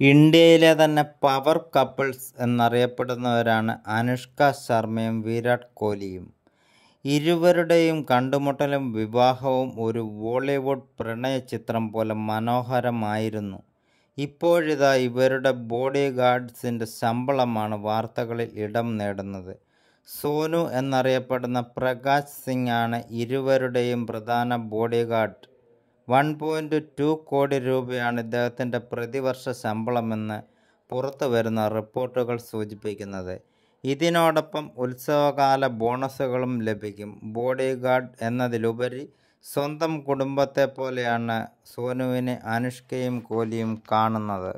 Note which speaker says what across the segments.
Speaker 1: ഇന്ത്യയിലെ തന്നെ power couples എന്നറിയപ്പെടുന്നവരാണ് Anushka ശർമ്മയും വിരാട് കോഹ്ലിയും. ഇരുവരുടെയും കണ്ടുമുട്ടലും വിവാഹവും ഒരു ബോളിവുഡ് പ്രണയ ചിത്രം പോലെ മനോഹരമായിരുന്നു. ഇപ്പോഴിതാ ഇവരുടെ ബോഡി ഗാർഡ്സിൻ്റെ ശമ്പളമാണ് വാർത്തകളിൽ ഇടം നേടുന്നത്. സോനു എന്നറിയപ്പെടുന്ന പ്രകാശ് സിംഗ് ആണ് ഇരുവരുടെയും പ്രധാന ബോഡി ഗാർഡ്. 1.2 കോടി രൂപയാണ് ഇദ്ദേഹത്തിൻ്റെ പ്രതിവർഷ ശമ്പളമെന്ന് പുറത്തു വരുന്ന റിപ്പോർട്ടുകൾ സൂചിപ്പിക്കുന്നത്. ഇതിനോടൊപ്പം ഉത്സവകാല ബോണസുകളും ലഭിക്കും. ബോഡി ഗാർഡ് എന്നതിലുപരി സ്വന്തം കുടുംബത്തെ പോലെയാണ് സോനുവിനെ അനുഷ്കയും കോഹ്ലിയും കാണുന്നത്.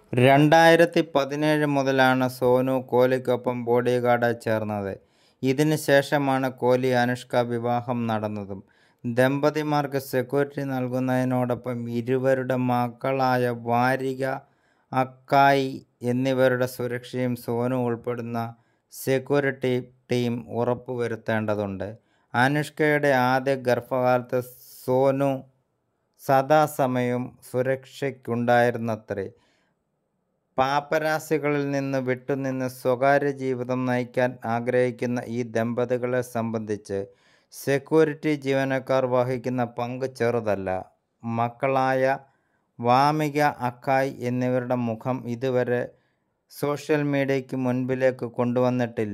Speaker 1: 2017 മുതലാണ് സോനു കോഹ്ലിക്കൊപ്പം ബോഡി ഗാർഡായി ചേർന്നത്. ഇതിന് ശേഷമാണ് കോഹ്ലി അനുഷ്ക വിവാഹം നടന്നതും. ദമ്പതിമാർക്ക് സെക്യൂരിറ്റി നൽകുന്നതിനോടൊപ്പം ഇരുവരുടെ മക്കളായ വാരിക, അക്കായി എന്നിവരുടെ സുരക്ഷയും സോനു ഉൾപ്പെടുന്ന സെക്യൂരിറ്റി ടീം ഉറപ്പുവരുത്തേണ്ടതുണ്ട്. അനുഷ്കയുടെ ആദ്യ ഗർഭകാലത്ത് സോനു സദാസമയവും സുരക്ഷയ്ക്കുണ്ടായിരുന്നത്രേ. പാപ്പരാസികളിൽ നിന്ന് വിട്ടുനിന്ന് സ്വകാര്യ ജീവിതം നയിക്കാൻ ആഗ്രഹിക്കുന്ന ഈ ദമ്പതികളെ സംബന്ധിച്ച് സെക്യൂരിറ്റി ജീവനക്കാർ വഹിക്കുന്ന പങ്ക് ചെറുതല്ല. മക്കളായ വാമിക, അക്കായ് എന്നിവരുടെ മുഖം ഇതുവരെ സോഷ്യൽ മീഡിയയ്ക്ക് മുൻപിലേക്ക് കൊണ്ടുവന്നിട്ടില്ല.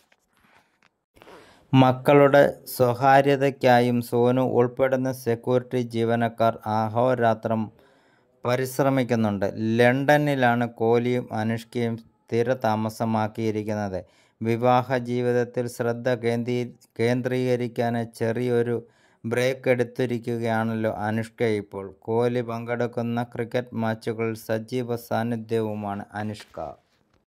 Speaker 1: മക്കളുടെ സ്വകാര്യതയ്ക്കായും സോനു ഉൾപ്പെടുന്ന സെക്യൂരിറ്റി ജീവനക്കാർ അഹോരാത്രം പരിശ്രമിക്കുന്നുണ്ട്. ലണ്ടനിലാണ് കോഹ്ലിയും അനുഷ്കയും സ്ഥിരതാമസമാക്കിയിരിക്കുന്നത്. വിവാഹ ജീവിതത്തിൽ ശ്രദ്ധ കേന്ദ്രീകരിക്കാനായി ചെറിയൊരു ബ്രേക്ക് എടുത്തിരിക്കുകയാണല്ലോ അനുഷ്ക ഇപ്പോൾ. കോഹ്ലി പങ്കെടുക്കുന്ന ക്രിക്കറ്റ് മാച്ചുകളിൽ സജീവ സാന്നിധ്യവുമാണ് അനുഷ്ക.